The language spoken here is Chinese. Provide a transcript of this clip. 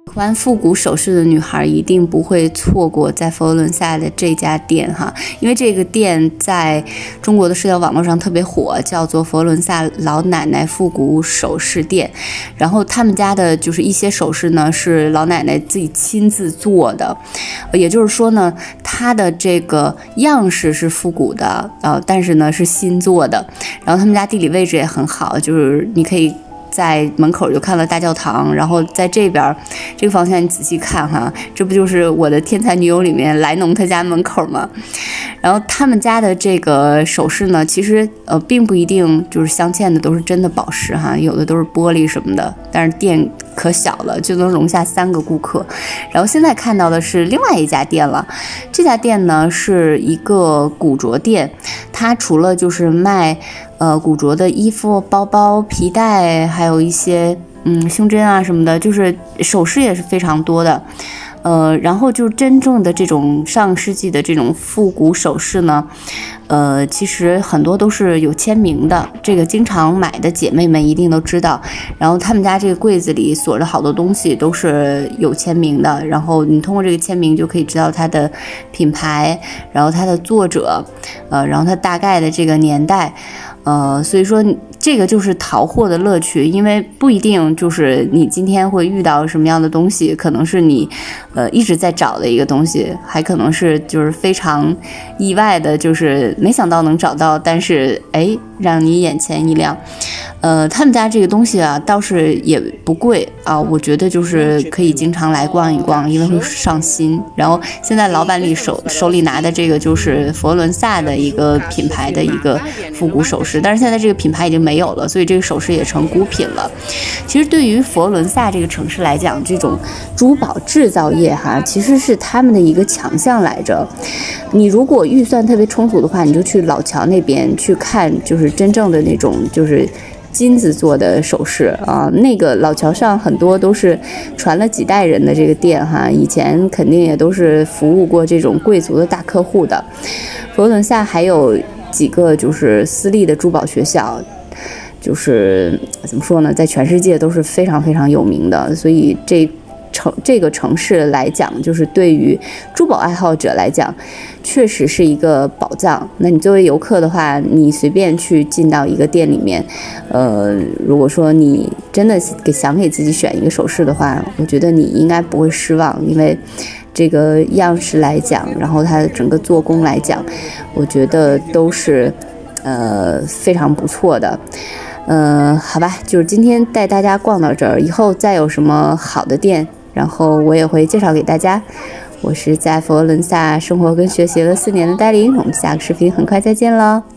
喜欢复古首饰的女孩一定不会错过在佛罗伦萨的这家店哈，因为这个店在中国的社交网络上特别火，叫做佛罗伦萨老奶奶复古首饰店。然后他们家的就是一些首饰呢是老奶奶自己亲自做的，也就是说呢，它的这个样式是复古的，但是呢是新做的。然后他们家地理位置也很好，就是你可以在门口就看到大教堂，然后在这边这个方向你仔细看哈，这不就是我的天才女友里面莱农他家门口吗？然后他们家的这个首饰呢，其实并不一定就是镶嵌的都是真的宝石哈，有的都是玻璃什么的，但是店可小了，就能容下3个顾客。然后现在看到的是另外一家店了，这家店呢是一个古着店，它除了就是卖古着的衣服、包包、皮带，还有一些胸针啊什么的，就是首饰也是非常多的。然后就真正的这种上世纪的这种复古首饰呢，其实很多都是有签名的，这个经常买的姐妹们一定都知道。然后他们家这个柜子里锁着好多东西都是有签名的，然后你通过这个签名就可以知道它的品牌，然后它的作者，然后它大概的这个年代。所以说这个就是淘货的乐趣，因为不一定就是你今天会遇到什么样的东西，可能是你一直在找的一个东西，还可能是就是非常意外的，就是没想到能找到，但是让你眼前一亮。他们家这个东西啊倒是也不贵啊，我觉得就是可以经常来逛一逛，因为会上心。然后现在老板里手里拿的这个就是佛罗伦萨的一个品牌的一个复古首饰，但是现在这个品牌已经没有了，所以这个首饰也成孤品了。其实对于佛罗伦萨这个城市来讲，这种珠宝制造业哈，其实是他们的一个强项来着。你如果预算特别充足的话，你就去老桥那边去看，就是真正的那种就是金子做的首饰啊，那个老桥上很多都是传了几代人的这个店哈，以前肯定也都是服务过这种贵族的大客户的。佛罗伦萨还有几个就是私立的珠宝学校，就是怎么说呢，在全世界都是非常非常有名的，所以这个城市来讲，就是对于珠宝爱好者来讲，确实是一个宝藏。那你作为游客的话，你随便去进到一个店里面，如果说你真的想给自己选一个首饰的话，我觉得你应该不会失望，因为这个样式来讲，然后它的整个做工来讲，我觉得都是非常不错的。好吧，就是今天带大家逛到这儿，以后再有什么好的店，然后我也会介绍给大家。我是在佛罗伦萨生活跟学习了4年的戴琳，我们下个视频很快再见了。